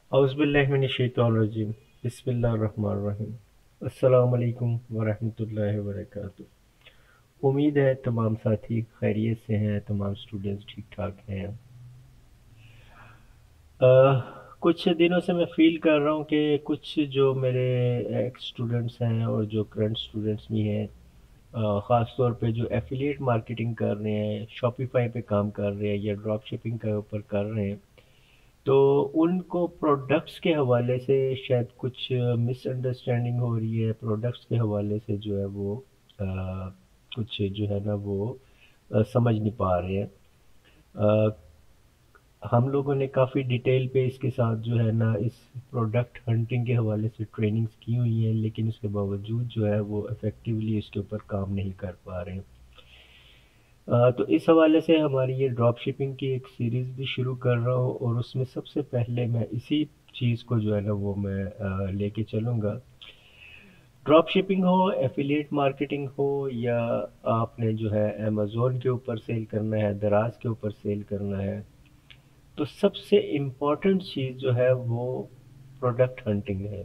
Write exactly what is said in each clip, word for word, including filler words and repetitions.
औज़ुबिल्लाहिमिनश्शैतानिर्रजीम बिस्मिल्लाहिर्रहमानिर्रहीम अस्सलाम वालेकुम वरहमतुल्लाहि वबरकातुहू। उम्मीद है तमाम साथी खैरियत से हैं, तमाम स्टूडेंट्स ठीक ठाक हैं। अ, कुछ दिनों से मैं फ़ील कर रहा हूँ कि कुछ जो मेरे एक्स स्टूडेंट्स हैं और जो करंट स्टूडेंट्स भी हैं, अ, ख़ास तौर पे जो एफ़िलिएट मार्केटिंग कर रहे हैं, शॉपिफ़ाई पे काम कर रहे हैं या ड्रॉप शिपिंग के ऊपर कर रहे हैं, तो उनको प्रोडक्ट्स के हवाले से शायद कुछ मिसअंडरस्टैंडिंग हो रही है। प्रोडक्ट्स के हवाले से जो है वो अ, कुछ जो है ना वो अ, समझ नहीं पा रहे हैं। अ, हम लोगों ने काफ़ी डिटेल पे इसके साथ जो है ना इस प्रोडक्ट हंटिंग के हवाले से ट्रेनिंग्स की हुई हैं, लेकिन उसके बावजूद जो है वो इफ़ेक्टिवली इसके ऊपर काम नहीं कर पा रहे हैं। अ, तो इस हवाले से हमारी ये ड्रॉप शिपिंग की एक सीरीज़ भी शुरू कर रहा हूँ और उसमें सबसे पहले मैं इसी चीज़ को जो है ना वो मैं अ, लेके चलूँगा। ड्रॉप शिपिंग हो, एफ़िलिएट मार्केटिंग हो या आपने जो है अमेज़न के ऊपर सेल करना है, दराज के ऊपर सेल करना है, तो सबसे इम्पोर्टेंट चीज़ जो है वो प्रोडक्ट हंटिंग है।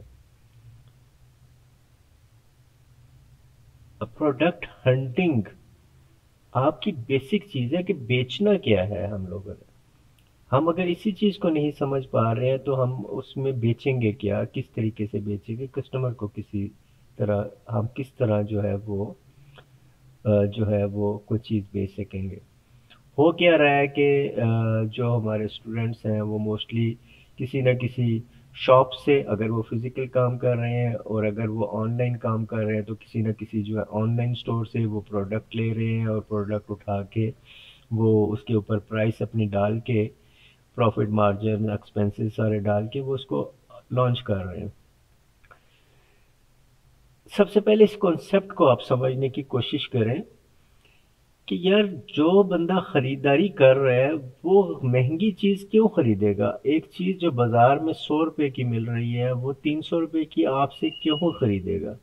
अब प्रोडक्ट हंटिंग आपकी बेसिक चीज़ है कि बेचना क्या है हम लोगों ने। हम अगर इसी चीज़ को नहीं समझ पा रहे हैं तो हम उसमें बेचेंगे क्या, किस तरीके से बेचेंगे, कस्टमर को किसी तरह हम किस तरह जो है वो अ, जो है वो कोई चीज़ बेच सकेंगे। हो क्या रहा है कि अ, जो हमारे स्टूडेंट्स हैं वो मोस्टली किसी न किसी शॉप से, अगर वो फिज़िकल काम कर रहे हैं और अगर वो ऑनलाइन काम कर रहे हैं तो किसी न किसी जो है ऑनलाइन स्टोर से वो प्रोडक्ट ले रहे हैं और प्रोडक्ट उठा के वो उसके ऊपर प्राइस अपनी डाल के प्रॉफिट मार्जिन एक्सपेंसेस सारे डाल के वो उसको लॉन्च कर रहे हैं। सबसे पहले इस कॉन्सेप्ट को आप समझने की कोशिश करें कि यार जो बंदा खरीदारी कर रहा है वो महंगी चीज क्यों खरीदेगा। एक चीज जो बाजार में सौ रुपए की मिल रही है वो तीन सौ रुपए की आपसे क्यों खरीदेगा।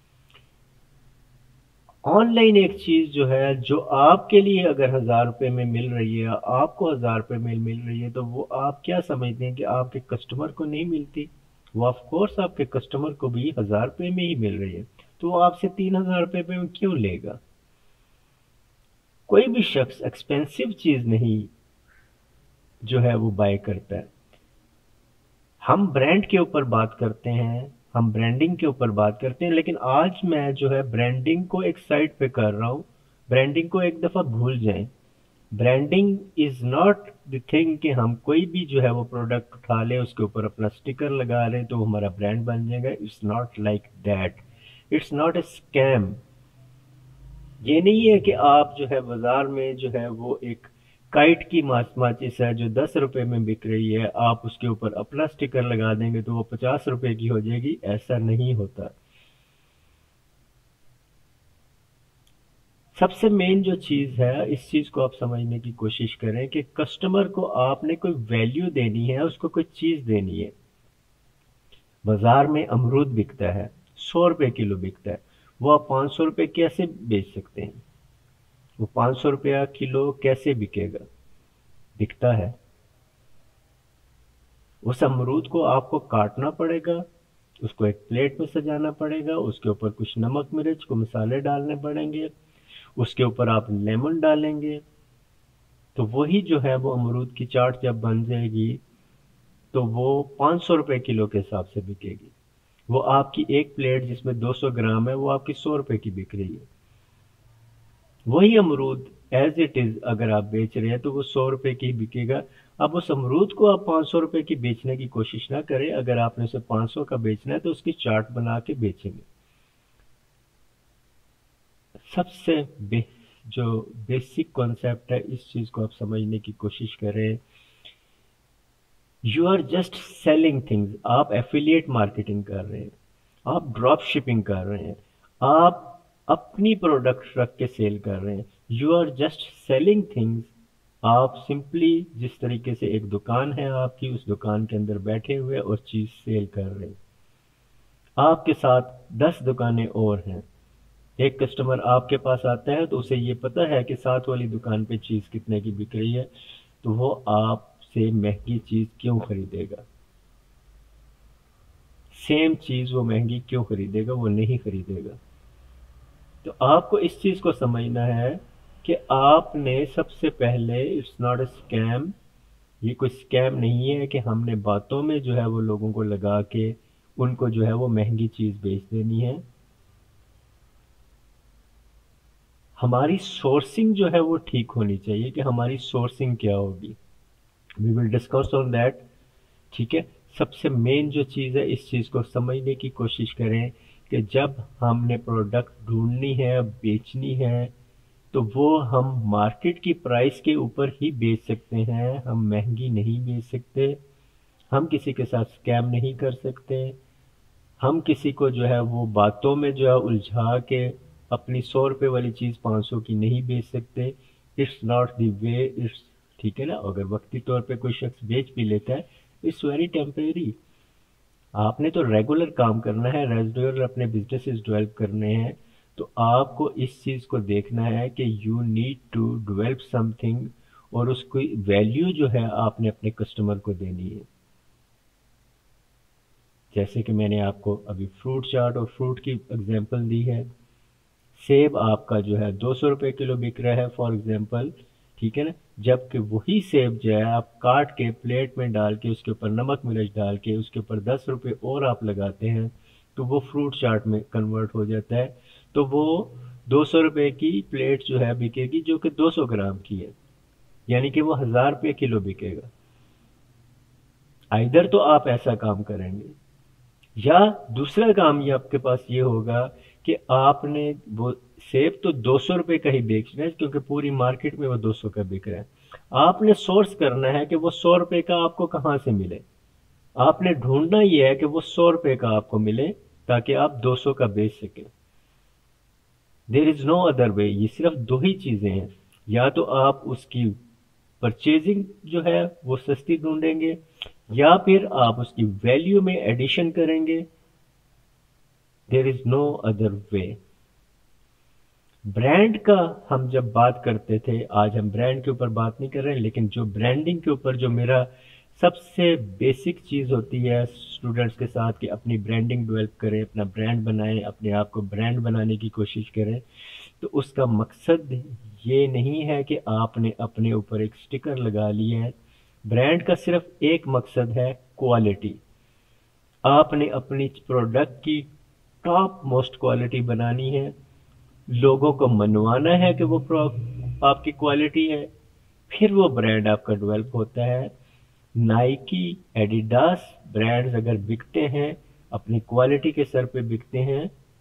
ऑनलाइन एक चीज जो है जो आपके लिए अगर हजार रुपए में मिल रही है, आपको हजार रुपए में मिल रही है, तो वो आप क्या समझते हैं कि आपके कस्टमर को नहीं मिलती। वो ऑफ कोर्स आपके कस्टमर को भी हजार रुपए में ही मिल रही है, तो वो आपसे तीन हजार रुपए में क्यों लेगा। कोई भी शख्स एक्सपेंसिव चीज नहीं जो है वो बाय करता है। हम ब्रांड के ऊपर बात करते हैं, हम ब्रांडिंग के ऊपर बात करते हैं, लेकिन आज मैं जो है ब्रांडिंग को एक साइड पे कर रहा हूँ। ब्रांडिंग को एक दफ़ा भूल जाएं। Branding is not the thing कि हम कोई भी जो है वो प्रोडक्ट उठा लें, उसके ऊपर अपना स्टिकर लगा लें तो हमारा ब्रांड बन जाएगा। It's not like that. It's not a scam. ये नहीं है कि आप जो है बाजार में जो है वो एक काइट की माच माचिस है जो दस रुपए में बिक रही है, आप उसके ऊपर अपना स्टिकर लगा देंगे तो वो पचास रुपए की हो जाएगी। ऐसा नहीं होता। सबसे मेन जो चीज है, इस चीज को आप समझने की कोशिश करें कि कस्टमर को आपने कोई वैल्यू देनी है, उसको कोई चीज देनी है। बाजार में अमरूद बिकता है, सौ रुपए किलो बिकता है, वो आप पाँच सौ रुपए कैसे बेच सकते हैं। वो पाँच सौ रुपया किलो कैसे बिकेगा। बिकता है। उस अमरूद को आपको काटना पड़ेगा, उसको एक प्लेट में सजाना पड़ेगा, उसके ऊपर कुछ नमक मिर्च को मसाले डालने पड़ेंगे, उसके ऊपर आप लेमन डालेंगे, तो वही जो है वो अमरूद की चाट जब बन जाएगी तो वो पाँच सौ रुपए किलो के हिसाब से बिकेगी। वो आपकी एक प्लेट जिसमें दो सौ ग्राम है वो आपकी सौ रुपए की बिक रही है। वही अमरूद एज इट इज अगर आप बेच रहे हैं तो वो सौ रुपए की ही बिकेगा। अब उस अमरूद को आप पाँच सौ रुपए की बेचने की कोशिश ना करें। अगर आपने उसे पाँच सौ का बेचना है तो उसकी चार्ट बना के बेचेंगे। सबसे बे, जो बेसिक कॉन्सेप्ट है इस चीज को आप समझने की कोशिश करें। You are just selling things. आप एफिलिएट मार्केटिंग कर रहे हैं, आप ड्रॉप शिपिंग कर रहे हैं, आप अपनी प्रोडक्ट रख के सेल कर रहे हैं। You are just selling things. आप सिंपली जिस तरीके से एक दुकान है आपकी, उस दुकान के अंदर बैठे हुए और चीज सेल कर रहे हैं। आपके साथ दस दुकानें और हैं। एक कस्टमर आपके पास आता है तो उसे ये पता है कि साथ वाली दुकान पे चीज कितने की बिक रही है, तो वो आपसे महंगी चीज क्यों खरीदेगा। سیم چیز وہ مہنگی کیوں خریدے گا؟ وہ نہیں خریدے گا۔ تو آپ کو اس چیز کو سمجھنا ہے کہ آپ نے سب سے پہلے، اٹس ناٹ اے اسکیم، یہ کوئی اسکیم نہیں ہے کہ ہم نے باتوں میں جو ہے وہ لوگوں کو لگا کے ان کو جو ہے وہ مہنگی چیز بیچ دینی ہے۔ ہماری سورسنگ جو ہے وہ ٹھیک ہونی چاہیے کہ ہماری سورسنگ کیا ہوگی، وی ول ڈسکس آن دیٹ، ٹھیک ہے۔ سب سے مین جو چیز ہے، اس چیز کو سمجھنے کی کوشش کریں کہ جب ہم نے پروڈکٹ ڈھونڈنی ہے، بیچنی ہے، تو وہ ہم مارکیٹ کی پرائس کے اوپر ہی بیچ سکتے ہیں، ہم مہنگی نہیں بیچ سکتے، ہم کسی کے ساتھ اسکیم نہیں کر سکتے، ہم کسی کو جو ہے وہ باتوں میں جو ہے الجھا کے اپنی سو روپے والی چیز پانچ سو کی نہیں بیچ سکتے۔ It's not the way, it's, ٹھیک ہے نا۔ اگر وقتی طور پہ کوئی شخص بیچ بھی لیتا ہے، اٹس ویری ٹیمپریری۔ آپ نے تو ریگولر کام کرنا ہے، ریگولر اپنے بزنسز ڈیولپ کرنے ہیں، تو آپ کو اس چیز کو دیکھنا ہے کہ you need to develop something, اور اس کی ویلیو جو ہے آپ نے اپنے کسٹمر کو دینی ہے۔ جیسے کہ میں نے آپ کو ابھی فروٹ چاٹ اور فروٹ کی اگزامپل دی ہے، سیب آپ کا جو ہے دو سو روپے کلو بک رہا ہے فار ایگزامپل، ٹھیک ہے نا، جبکہ وہی سیب جو ہے آپ کاٹ کے پلیٹ میں ڈال کے اس کے اوپر نمک مرچ ڈال کے اس کے اوپر دس روپے اور آپ لگاتے ہیں تو وہ فروٹ چاٹ میں کنورٹ ہو جاتا ہے، تو وہ دو سو روپے کی پلیٹ جو ہے بکے گی جو کہ دو سو گرام کی ہے، یعنی کہ وہ ہزار روپے کلو بکے گا۔ ادھر تو آپ ایسا کام کریں گے، یا دوسرا کام یہ آپ کے پاس یہ ہوگا کہ آپ نے وہ سیب تو دو سو روپے کا ہی بیچنا ہے کیونکہ پوری مارکیٹ میں وہ دو سو کا بک رہا ہے، آپ نے سورس کرنا ہے کہ وہ سو روپے کا آپ کو کہاں سے ملے، آپ نے ڈھونڈنا یہ ہے کہ وہ سو روپے کا آپ کو ملے تاکہ آپ دو سو کا بیچ سکیں۔ دیر از نو ادر وے، یہ صرف دو ہی چیزیں ہیں، یا تو آپ اس کی پرچیزنگ جو ہے وہ سستی ڈھونڈیں گے، یا پھر آپ اس کی ویلیو میں ایڈیشن کریں گے۔ دیر از نو ادر وے۔ برانڈ کا ہم جب بات کرتے تھے، آج ہم برانڈ کے اوپر بات نہیں کر رہے ہیں، لیکن جو برانڈنگ کے اوپر جو میرا سب سے بیسک چیز ہوتی ہے اسٹوڈنٹس کے ساتھ کہ اپنی برانڈنگ ڈیولپ کریں، اپنا برانڈ بنائیں، اپنے آپ کو برانڈ بنانے کی کوشش کریں، تو اس کا مقصد یہ نہیں ہے کہ آپ نے اپنے اوپر ایک سٹیکر لگا لی ہے۔ برانڈ کا صرف ایک مقصد ہے، کوالٹی۔ آپ نے اپنی پروڈکٹ کی ٹاپ موسٹ کوالٹی بنانی ہے، لوگوں کو منوانا ہے کہ وہ آپ کی کوالٹی ہے، پھر وہ برانڈ آپ کا ڈیولپ ہوتا ہے۔ نائکی، ایڈیڈاس برانڈز اگر بکتے ہیں، اپنی کوالٹی کے سر پہ بکتے ہیں،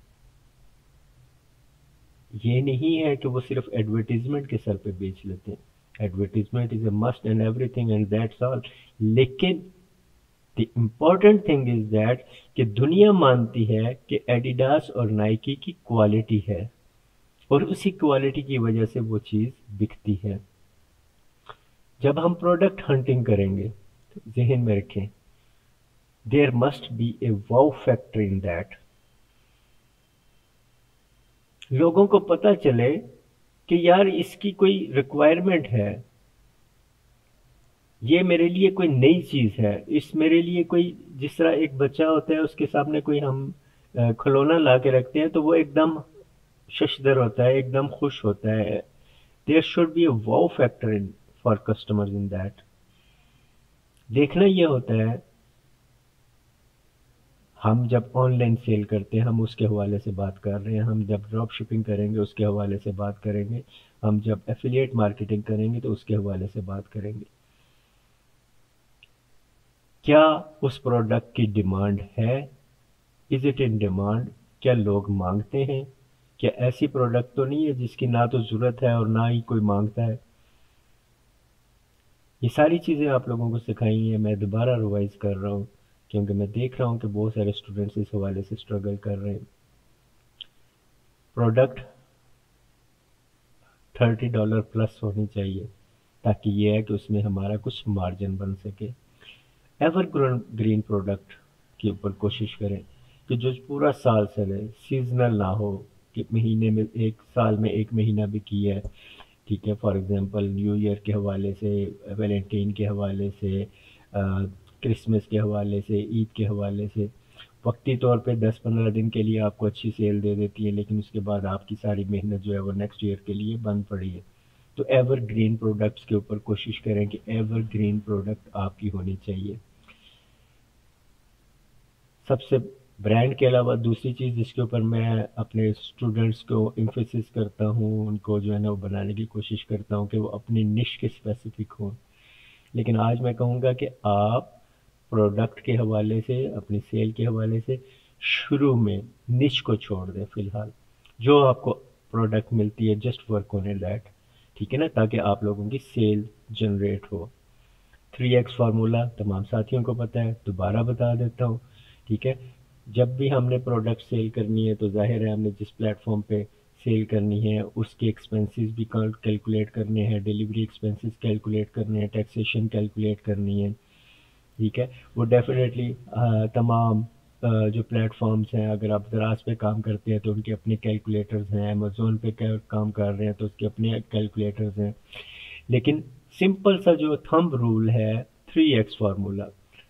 یہ نہیں ہے کہ وہ صرف ایڈورٹیزمنٹ کے سر پہ بیچ لیتے ہیں، advertisement is a must and everything and that's all, لیکن the important thing is that کہ دنیا مانتی ہے کہ ایڈیڈاس اور نائکی کی کوالٹی ہے، اور اسی کوالٹی کی وجہ سے وہ چیز بکتی ہے۔ جب ہم پروڈکٹ ہنٹنگ کریں گے تو ذہن میں رکھیں، there must be a wow factor in that, لوگوں کو پتہ چلے کہ یار اس کی کوئی ریکوائرمنٹ ہے، یہ میرے لیے کوئی نئی چیز ہے، اس میرے لیے کوئی، جس طرح ایک بچہ ہوتا ہے اس کے سامنے کوئی ہم کھلونا لا کے رکھتے ہیں تو وہ ایک دم ششدر ہوتا ہے، ایک دم خوش ہوتا ہے۔ There should be a wow factor in for customers in that. دیکھنا یہ ہوتا ہے، ہم جب آن لائن سیل کرتے ہیں ہم اس کے حوالے سے بات کر رہے ہیں، ہم جب ڈراپ شپنگ کریں گے اس کے حوالے سے بات کریں گے، ہم جب ایفیلیٹ مارکیٹنگ کریں گے تو اس کے حوالے سے بات کریں گے۔ کیا اس پروڈکٹ کی ڈیمانڈ ہے؟ Is it in demand? کیا لوگ مانگتے ہیں؟ کیا ایسی پروڈکٹ تو نہیں ہے جس کی نہ تو ضرورت ہے اور نہ ہی کوئی مانگتا ہے؟ یہ ساری چیزیں آپ لوگوں کو سکھائی ہیں، میں دوبارہ ریوائز کر رہا ہوں کیونکہ میں دیکھ رہا ہوں کہ بہت سارے اسٹوڈنٹس اس حوالے سے اسٹرگل کر رہے ہیں۔ پروڈکٹ تھرٹی ڈالر پلس ہونی چاہیے تاکہ یہ ہے کہ اس میں ہمارا کچھ مارجن بن سکے۔ ایور گرین پروڈکٹ کے اوپر کوشش کریں کہ جو پورا سال چلے، سیزنل نہ ہو کہ مہینے میں ایک سال میں ایک مہینہ بھی کی ہے، ٹھیک ہے، فار ایگزامپل نیو ایئر کے حوالے سے، ویلنٹین کے حوالے سے، کرسمس کے حوالے سے، عید کے حوالے سے، وقتی طور پہ دس پندرہ دن کے لیے آپ کو اچھی سیل دے دیتی ہے، لیکن اس کے بعد آپ کی ساری محنت جو ہے وہ نیکسٹ ایئر کے لیے بند پڑی ہے۔ تو ایور گرین پروڈکٹس کے اوپر کوشش کریں کہ ایور گرین پروڈکٹ آپ کی ہونی چاہیے۔ سب سے برانڈ کے علاوہ دوسری چیز جس کے اوپر میں اپنے اسٹوڈنٹس کو ایمفیسس کرتا ہوں، ان کو جو ہے نا وہ بنانے کی کوشش کرتا ہوں کہ وہ اپنی نش کے اسپیسیفک ہوں۔ لیکن آج میں کہوں گا کہ آپ پروڈکٹ کے حوالے سے، اپنی سیل کے حوالے سے شروع میں نش کو چھوڑ دیں فی الحال۔ جو آپ کو پروڈکٹ ملتی ہے جسٹ ورک آن دیٹ، ٹھیک ہے نا، تاکہ آپ لوگوں کی سیل جنریٹ ہو۔ تھری ایکس فارمولا تمام ساتھیوں کو پتہ ہے، دوبارہ بتا دیتا ہوں، ٹھیک ہے۔ جب بھی ہم نے پروڈکٹ سیل کرنی ہے تو ظاہر ہے ہم نے جس پلیٹ فارم پہ سیل کرنی ہے اس کے ایکسپنسز بھی کیلکولیٹ کرنے ہیں، ڈیلیوری ایکسپنسز کیلکولیٹ کرنے ہیں، ٹیکسیشن کیلکولیٹ کرنی ہے، ٹھیک ہے۔ وہ ڈیفینیٹلی تمام جو پلیٹ فارمز ہیں، اگر آپ دراز پہ کام کرتے ہیں تو ان کے اپنے کیلکولیٹرز ہیں، امیزون پہ کام کر رہے ہیں تو اس کے اپنے کیلکولیٹرز ہیں، لیکن سمپل سا جو تھمب رول ہے تھری ایکس فارمولا،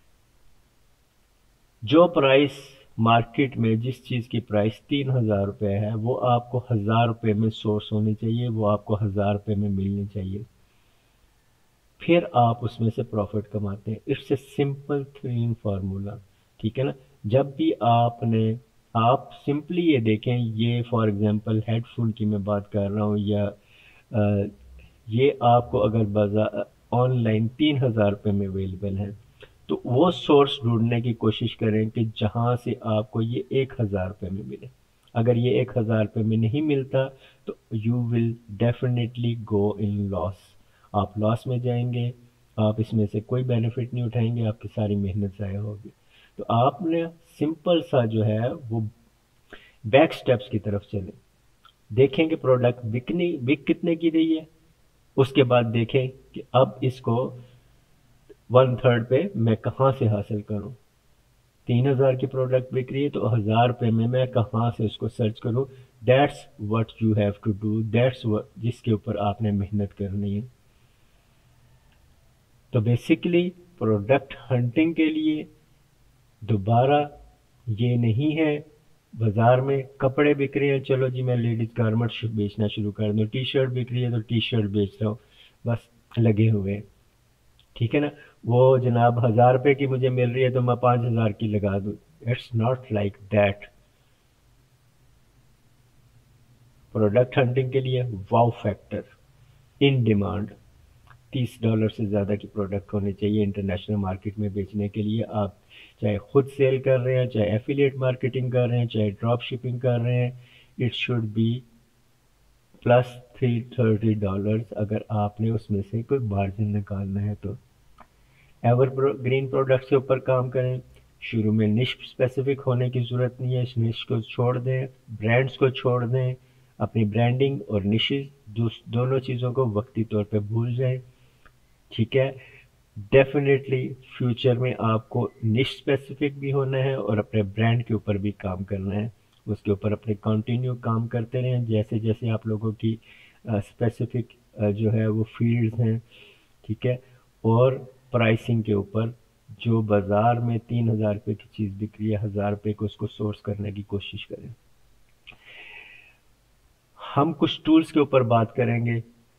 جو پرائس مارکیٹ میں جس چیز کی پرائس تین ہزار روپے ہے وہ آپ کو ہزار روپے میں سورس ہونی چاہیے، وہ آپ کو ہزار روپے میں ملنی چاہیے، پھر آپ اس میں سے پروفٹ کماتے ہیں۔ It's a simple three formula, ٹھیک ہے نا۔ جب بھی آپ نے آپ سمپلی یہ دیکھیں، یہ فار ایگزامپل ہیڈ فون کی میں بات کر رہا ہوں، یا یہ آپ کو اگر بازار آن لائن تین ہزار روپے میں اویلیبل ہے تو وہ سورس ڈھونڈنے کی کوشش کریں کہ جہاں سے آپ کو یہ ایک ہزار روپے میں ملے۔ اگر یہ ایک ہزار روپے میں نہیں ملتا تو یو ول ڈیفینیٹلی گو ان لاس، آپ لاس میں جائیں گے، آپ اس میں سے کوئی بینیفٹ نہیں اٹھائیں گے، آپ کی ساری محنت ضائع ہوگی۔ تو آپ نے سمپل سا جو ہے وہ بیک سٹیپس کی طرف چلیں، دیکھیں کہ پروڈکٹ بکنے بک کتنے کی رہی ہے، اس کے بعد دیکھیں کہ اب اس کو ون تھرڈ پہ میں کہاں سے حاصل کروں۔ تین ہزار کی پروڈکٹ بک رہی ہے تو ہزار روپے میں میں کہاں سے اس کو سرچ کروں۔ That's what you have to do، that's جس کے اوپر آپ نے محنت کرنی ہے۔ تو بیسیکلی پروڈکٹ ہنٹنگ کے لیے دوبارہ یہ نہیں ہے بازار میں کپڑے بک رہے ہیں چلو جی میں لیڈیز گارمنٹ بیچنا شروع کر دوں، ٹی شرٹ بک رہی ہے تو ٹی شرٹ بیچ رہا ہوں، بس لگے ہوئے، ٹھیک ہے نا۔ وہ جناب ہزار روپے کی مجھے مل رہی ہے تو میں پانچ ہزار کی لگا دوں، it's not like that. Product hunting کے لیے واو فیکٹر ان ڈیمانڈ، تیس ڈالر سے زیادہ کی پروڈکٹ ہونے چاہیے انٹرنیشنل مارکیٹ میں بیچنے کے لیے۔ آپ چاہے خود سیل کر رہے ہیں، چاہے ایفیلیٹ مارکیٹنگ کر رہے ہیں، چاہے ڈراپ شپنگ کر رہے ہیں، it should be plus three thirty dollars اگر آپ نے اس میں سے کوئی مارجن نکالنا ہے تو۔ ایور گرین پروڈکٹس کے اوپر کام کریں، شروع میں نش اسپیسیفک ہونے کی ضرورت نہیں ہے، اس نش کو چھوڑ دیں، برانڈز کو چھوڑ دیں، اپنی برانڈنگ اور نشز دونوں چیزوں کو وقتی طور پہ بھول جائیں، ٹھیک ہے۔ ڈیفینیٹلی فیوچر میں آپ کو نش اسپیسیفک بھی ہونا ہے اور اپنے برانڈ کے اوپر بھی کام کرنا ہے، اس کے اوپر اپنے کنٹینیو کام کرتے رہیں جیسے جیسے آپ لوگوں کی اسپیسیفک جو ہے وہ فیلڈز ہیں، ٹھیک ہے۔ اور پرائسنگ کے اوپر جو بازار میں تین ہزار روپے کی چیز بک رہی ہے ہزار روپے کو اس کو سورس کرنے کی کوشش کریں۔ ہم کچھ ٹولز کے اوپر بات کریں گے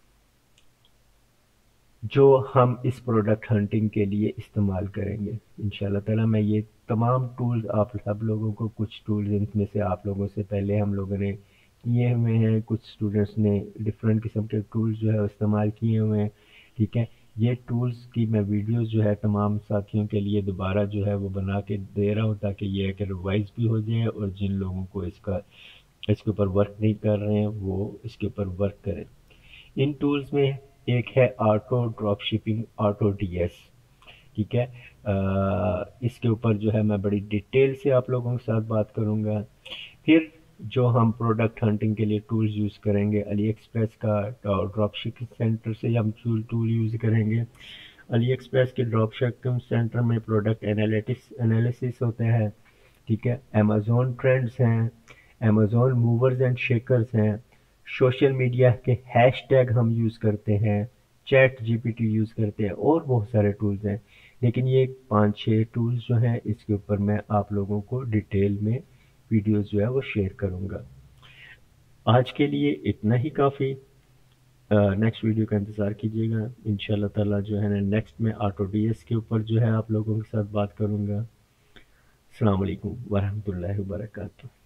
جو ہم اس پروڈکٹ ہنٹنگ کے لیے استعمال کریں گے انشاءاللہ تعالی۔ میں یہ تمام ٹولز آپ سب لوگوں کو کچھ ٹولز ان میں سے آپ لوگوں سے پہلے ہم لوگوں نے کیے ہوئے ہیں، کچھ اسٹوڈنٹس نے ڈفرینٹ قسم کے ٹولز جو ہے استعمال کیے ہوئے ہیں، ٹھیک ہے۔ یہ ٹولز کی میں ویڈیوز جو ہے تمام ساتھیوں کے لیے دوبارہ جو ہے وہ بنا کے دے رہا ہوں تاکہ یہ کہ ریوائز بھی ہو جائے اور جن لوگوں کو اس کا اس کے اوپر ورک نہیں کر رہے ہیں وہ اس کے اوپر ورک کریں۔ ان ٹولز میں ایک ہے auto drop shipping, auto D S, ٹھیک ہے۔ اس کے اوپر جو ہے میں بڑی ڈیٹیل سے آپ لوگوں کے ساتھ بات کروں گا۔ پھر جو ہم پروڈکٹ ہنٹنگ کے لیے ٹولز یوز کریں گے، علی ایکسپریس کا ڈراپ شپنگ سینٹر سے ہم ٹول یوز کریں گے۔ علی ایکسپریس کے ڈراپ شپنگ سینٹر میں پروڈکٹ انالیٹکس انالیسس ہوتا ہے، ٹھیک ہے۔ امیزون ٹرینڈز ہیں، امیزون موورز اینڈ شیکرز ہیں، سوشل میڈیا کے ہیش ٹیگ ہم یوز کرتے ہیں، ChatGPT use کرتے ہیں، اور بہت سارے ٹولز ہیں۔ لیکن یہ پانچ چھ ٹولز جو ہیں اس کے اوپر میں آپ لوگوں کو ڈیٹیل میں ویڈیوز جو ہے وہ شیئر کروں گا. آج کے لیے اتنا ہی کافی. نیکسٹ ویڈیو کا انتظار کیجیے گا. ان شاء اللہ تعالیٰ جو ہے نا نیکسٹ میں آٹو ڈی ایس کے اوپر جو ہے آپ لوگوں کے ساتھ بات کروں گا. السلام علیکم ورحمۃ اللہ وبرکاتہ.